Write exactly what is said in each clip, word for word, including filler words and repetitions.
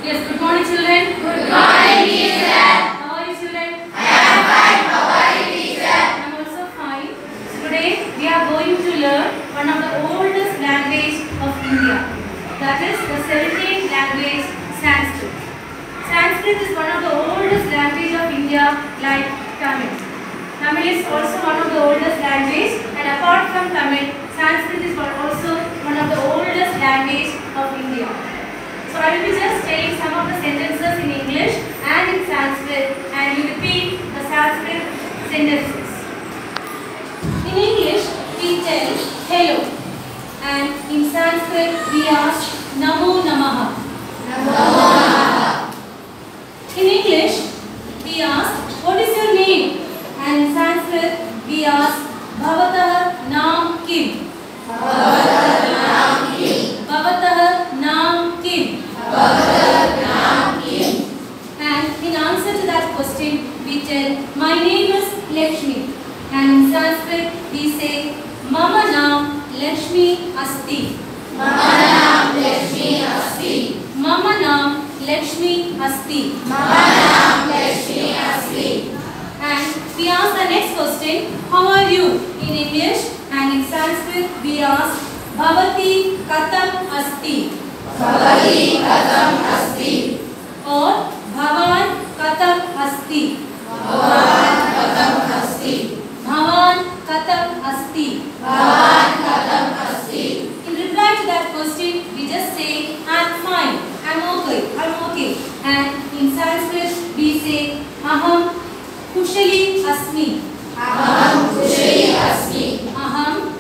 Yes, good morning children. Good morning, teacher. How are you children? I am fine. How are you, teacher? I am also fine. So today we are going to learn one of the oldest language of India. That is the seventeenth language, Sanskrit. Sanskrit is one of the oldest language of India like Tamil. Tamil is also one of the oldest language, and apart from Tamil, Sanskrit is also one of the oldest language of India. So I will be just saying some of the sentences in English and in Sanskrit, and you repeat the Sanskrit sentences. In English, we tell hello, and in Sanskrit we ask Namo Namaha. Namo Namaha. In English, we ask what is your name, and in Sanskrit we ask Bhavatah Naam Kim. Bhavatah Naam Kim. Bhavatah Naam Kim. Bhavatah Naam Kim. And in answer to that question, we tell, my name is Lakshmi. And in Sanskrit, we say, Mama Naam Lakshmi Asti. Mama Naam Lakshmi Asti. Mama Naam Lakshmi Asti. Mama Naam Lakshmi Asti. And we ask the next question, how are you? In English, and in Sanskrit, we ask, Bhavati Katam Asti. Bhavati Katam Asti. Or Bhavan Katam Asti. Bhavan Katam Asti. Bhavan Katam Asti. Bhavan Katam Asti. In reply to that question, we just say, I'm fine, I'm okay, I'm okay. And in Sanskrit, we say, Aham Kushali Asmi. Aham Kushali Asmi. Aham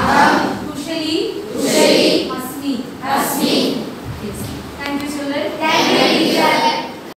Aham Kushali Kushali Asmi. Asmi. Yes. Thank you, children. Thank